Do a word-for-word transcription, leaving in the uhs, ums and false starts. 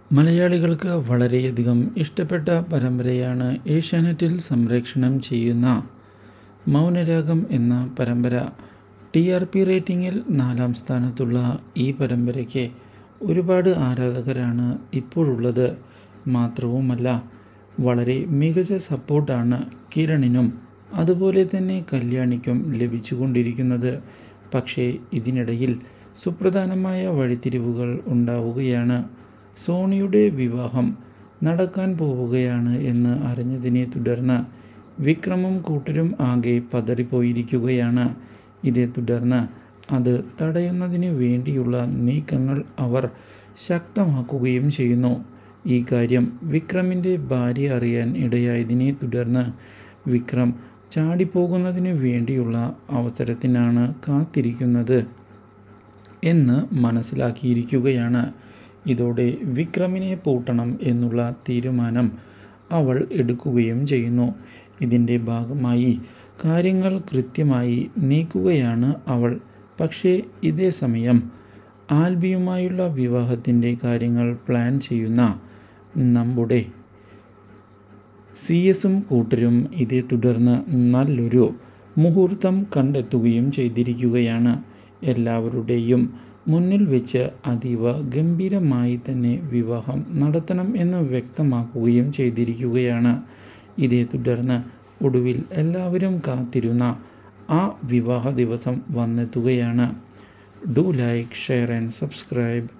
മലയാളികൾക്ക് വളരെയധികം ഇഷ്ടപ്പെട്ട പരമ്പരയാണ് ഏഷ്യാനെറ്റിൽ സംപ്രേഷണം ചെയ്യുന്ന മൗനരാഗം എന്ന പരമ്പര. ടി ആർ പി റേറ്റിംഗിൽ നാലാം സ്ഥാനത്തുള്ള ഈ പരമ്പരയ്ക്ക് ഒരുപാട് ആരാധകരാണ് ഇപ്പോഴുള്ളത്. മാത്രവുമല്ല, വളരെ മികച്ച സപ്പോർട്ടാണ് കിരണിനും അതുപോലെ തന്നെ കല്യാണിക്കും ലഭിച്ചുകൊണ്ടിരിക്കുന്നത്. പക്ഷേ ഇതിനിടയിൽ സുപ്രധാനമായ വഴിത്തിരിവുകൾ ഉണ്ടാവുകയാണ്. സോണിയുടെ വിവാഹം നടക്കാൻ പോവുകയാണ് എന്ന് അറിഞ്ഞതിനെ തുടർന്ന് വിക്രമും കൂട്ടരും ആകെ പതറിപ്പോയിരിക്കുകയാണ്. ഇതേ തുടർന്ന് അത് തടയുന്നതിന് വേണ്ടിയുള്ള നീക്കങ്ങൾ അവർ ശക്തമാക്കുകയും ചെയ്യുന്നു. ഈ കാര്യം വിക്രമിൻ്റെ ഭാര്യ അറിയാൻ ഇടയായതിനെ തുടർന്ന് വിക്രം ചാടിപ്പോകുന്നതിന് വേണ്ടിയുള്ള അവസരത്തിനാണ് കാത്തിരിക്കുന്നത് എന്ന് മനസ്സിലാക്കിയിരിക്കുകയാണ്. ഇതോടെ വിക്രമിനെ പൂട്ടണം എന്നുള്ള തീരുമാനം അവൾ എടുക്കുകയും ചെയ്യുന്നു. ഇതിൻ്റെ ഭാഗമായി കാര്യങ്ങൾ കൃത്യമായി നീക്കുകയാണ് അവൾ. പക്ഷേ ഇതേ സമയം ആൽബിയുമായുള്ള വിവാഹത്തിൻ്റെ കാര്യങ്ങൾ പ്ലാൻ ചെയ്യുന്ന നമ്മുടെ സി എസും കൂട്ടരും ഇതേ തുടർന്ന് നല്ലൊരു മുഹൂർത്തം കണ്ടെത്തുകയും ചെയ്തിരിക്കുകയാണ്. എല്ലാവരുടെയും മുന്നിൽ വെച്ച് അതീവ ഗംഭീരമായി തന്നെ വിവാഹം നടത്തണം എന്ന് വ്യക്തമാക്കുകയും ചെയ്തിരിക്കുകയാണ്. ഇതേ തുടർന്ന് ഒടുവിൽ എല്ലാവരും കാത്തിരുന്ന ആ വിവാഹ ദിവസം വന്നെത്തുകയാണ്. Do like, share and subscribe.